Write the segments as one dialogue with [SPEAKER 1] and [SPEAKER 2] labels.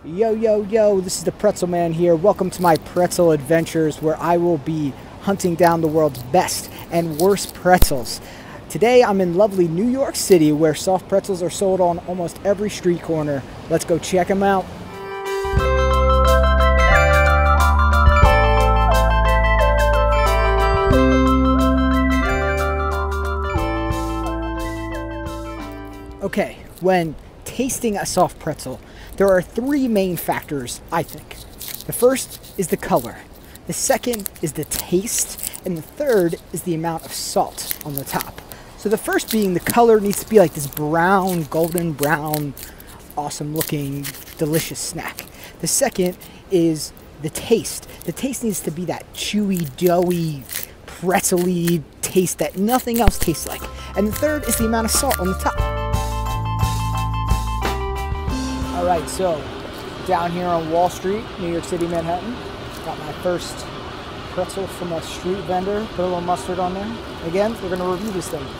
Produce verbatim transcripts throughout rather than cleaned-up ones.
[SPEAKER 1] Yo, yo, yo, this is the Pretzel Man here. Welcome to my pretzel adventures where I will be hunting down the world's best and worst pretzels. Today I'm in lovely New York City where soft pretzels are sold on almost every street corner. Let's go check them out. Okay, when tasting a soft pretzel, there are three main factors, I think. The first is the color, the second is the taste, and the third is the amount of salt on the top. So the first being the color needs to be like this brown, golden brown, awesome looking, delicious snack. The second is the taste. The taste needs to be that chewy, doughy, pretzel-y taste that nothing else tastes like. And the third is the amount of salt on the top. Alright, so down here on Wall Street, New York City, Manhattan, got my first pretzel from a street vendor, put a little mustard on there. Again, we're going to review this thing.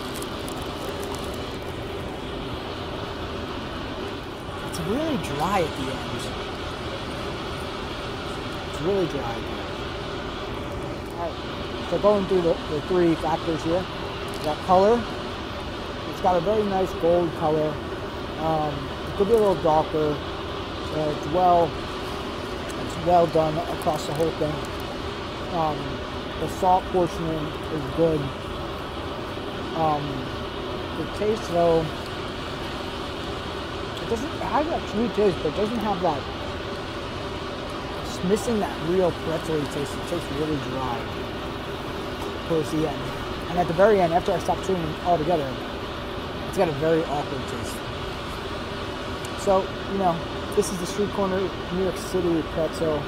[SPEAKER 1] It's really dry at the end. It's really dry. Alright, so going through the, the three factors here. We got color. It's got a very nice gold color. Um, It could be a little darker. Uh, it's well, it's well done across the whole thing. Um, the salt portioning is good. Um, the taste, though, it doesn't it has that sweet taste, but it doesn't have that. It's missing that real pretzel taste. It tastes really dry towards the end, and at the very end, after I stop chewing it all together, it's got a very awkward taste. So, you know, this is the street corner New York City pretzel.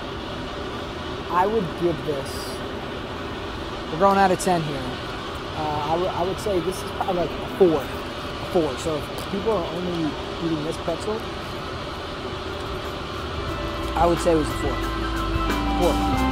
[SPEAKER 1] I would give this, we're going out of ten here. Uh, I, I would say this is probably like a four. A four. So if people are only eating this pretzel, I would say it was a four. Four.